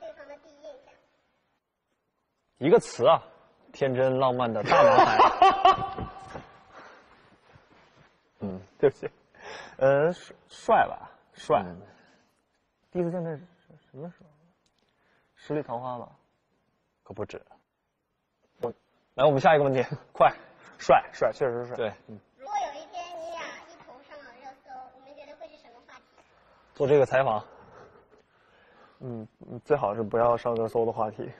对方的第一印象？ 一个词啊，天真浪漫的大男孩。 对不起，帅吧，帅。第一次见面是什么时候？十里桃花吧？ 可不止。来，我们下一个问题，快。 帅，确实是帅。 对， 如果有一天你俩一同上了热搜，你们觉得会是什么话题？ 做这个采访。 最好是不要上热搜的话题。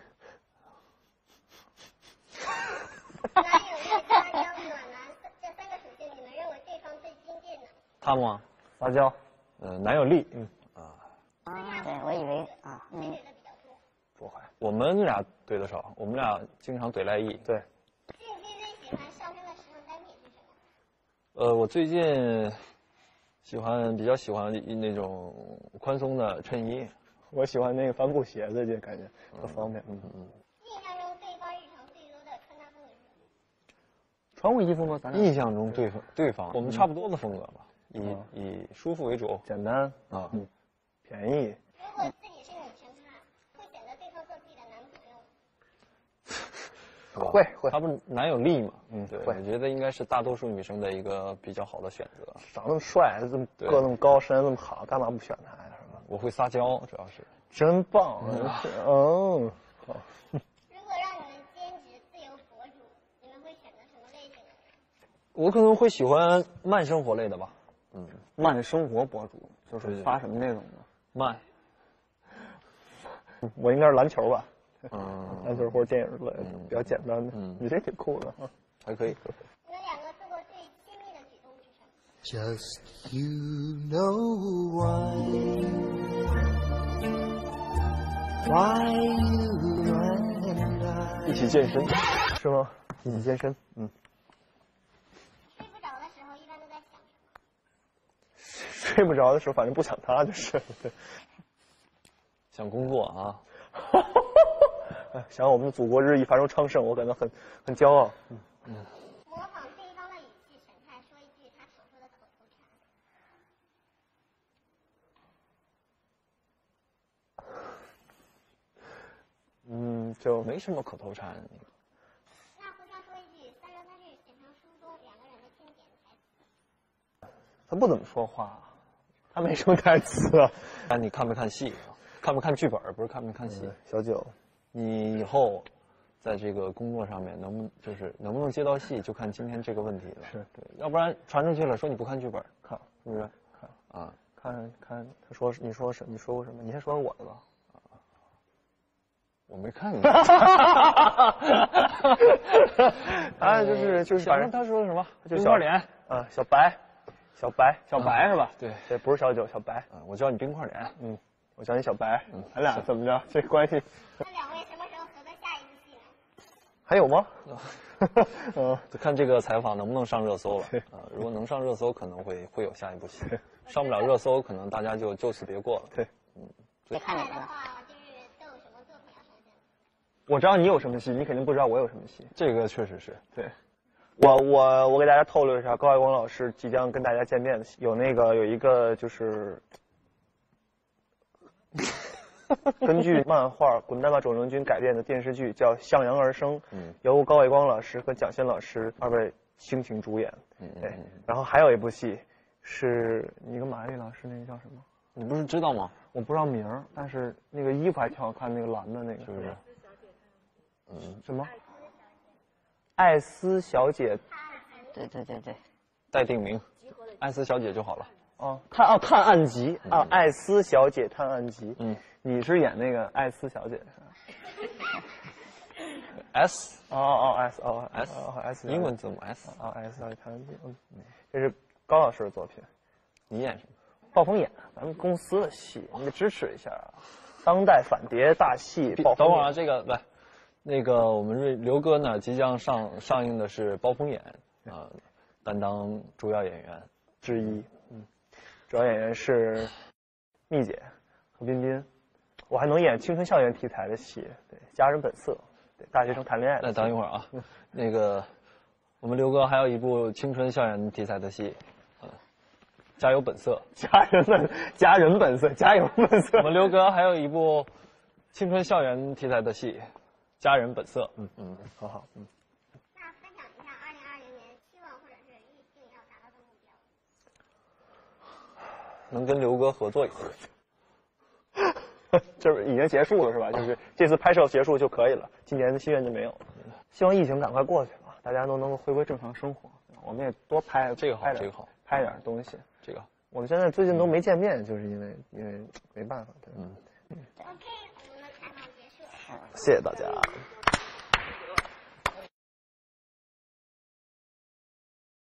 男友力、撒娇、暖男这3个属性，你们认为对方最精进的？ 他吗？ 撒娇。 男友力。 对，我以为谁怼的比较多？ 不会， 我们俩怼的少，我们俩经常怼赖艺。 对。 近期最喜欢上身的时尚单品是什么？ 我最近比较喜欢那种宽松的衬衣。 我喜欢那个帆布鞋子，就感觉特方便。 印象中对方日常最多的穿搭风格是什么？ 穿过衣服吗？咱俩印象中对方，我们差不多的风格吧，以舒服为主， 简单便宜。 如果自己是女生的话，会选择对方做自己的男朋友吗？ 会， 他不是男友力嘛？对， 会我觉得应该是大多数女生的一个比较好的选择。 长那么帅，个那么高，身材那么好，干嘛不选他呀？是吧？ 我会撒娇，主要是。 真棒！好。 如果让你们兼职自由博主，你们会选择什么类型的人？ 我可能会喜欢慢生活类的吧。 慢生活博主就是发什么内容呢？ 慢。 我应该是篮球吧。篮球或者电影之类的，比较简单的。你这挺酷的啊， 还可以。 你们2个做过最亲密的举动是什么？ Just you know why you and I 一起健身是吗？一起健身， 睡不着的时候一般都在想什么？ 睡不着的时候，反正不想他就是。 想工作啊。 想我们的祖国日益繁荣昌盛，我感到很骄傲。 模仿对方的语气神态，说一句他常说的口头禅。 禅。 就没什么口头禅。 那互相说一句3人3句写成书中2个人的经典台词。 他不怎么说话，他没什么台词啊。 看你看没看戏，看不看剧本，不是看没看戏。 小九， 你以后在这个工作上面能不能接到戏，就看今天这个问题了。 是对，要不然传出去了，说你不看剧本， 看是不是？ 看，他说你说过什么？你先说我的吧。 我没看你。 就是反正他说的什么？ 就冰块脸啊，小白是吧？ 对， 不是小九，小白。 我叫你冰块脸。 我叫你小白。咱俩怎么着？这关系？ 那2位什么时候合作下一部戏呢？ 还有吗？ 就看这个采访能不能上热搜了。如果能上热搜，可能会有下一部戏；上不了热搜，可能大家就此别过了。 对， 接下来的话就是都有什么作品要上线？ 我知道你有什么戏，你肯定不知道我有什么戏。 这个确实是对。我给大家透露一下，高晓光老师即将跟大家见面的戏，有一个就是根据漫画《滚蛋吧，肿瘤君》改编的电视剧，叫《向阳而生》，由高伟光老师和蒋欣老师2位倾情主演。对，然后还有一部戏是你跟马丽老师那个叫什么？ 你不是知道吗？ 我不知道名儿，但是那个衣服还挺好看，那个蓝的那个是不是？ 什么？艾斯小姐。 对， 待定名，艾斯小姐就好了。 探案集啊，艾斯小姐探案集。你是演那个艾斯小姐是吧 ？S S 英文字母 S S 小姐探案集。这是高老师的作品。 你演什么？ 暴风眼，咱们公司的戏，你得支持一下啊！当代反谍大戏。 等会儿啊，这个来，那个我们刘哥呢，即将上映的是《暴风眼》担当主要演员之一。主要演员是蜜姐和彬彬。我还能演青春校园题材的戏，对，《家人本色》，对，大学生谈恋爱的。 那等一会儿啊，那个我们刘哥还有一部青春校园题材的戏，加油本色， 家人本色，加油本色。 我们刘哥还有一部青春校园题材的戏，家人本色。 好好， 那分享一下2020年希望或者是预定要达到的目标。 能跟刘哥合作一次。 就是已经结束了是吧？就是这次拍摄结束就可以了，今年的心愿就没有了。希望疫情赶快过去吧，大家都能够回归正常生活。我们也多拍这个好，这个好， 拍点东西。 这个我们现在最近都没见面，就是因为没办法。对， OK，我们的采访结束。 谢谢大家。